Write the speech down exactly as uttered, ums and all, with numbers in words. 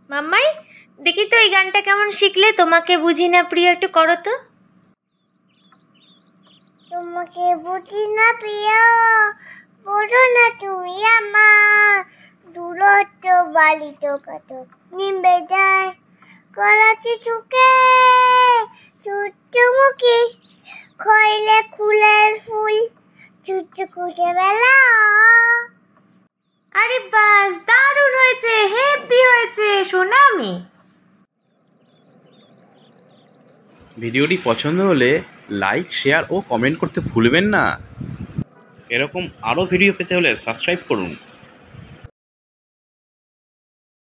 মাম্মাই, দেখি তো এই গানটা কেমন শিখলে। তোমাকে বুঝি না প্রিয়, একটু করো তো। তোমাকে বুঝি না প্রিয়, বলো না তুমি আমার, দূরত্ব বালিত কত নিবে যায়, করাচি চুকে সূর্যমুখী, খইলে ফুলের ফুল চুচকুচে বেলা। আরে বাস, দারুণ হয়েছে, হেভি হয়েছে সোনা আমি। ভিডিওটি পছন্দ হলে লাইক, শেয়ার ও কমেন্ট করতে ভুলবেন না। এরকম আরও ভিডিও পেতে হলে সাবস্ক্রাইব করুন।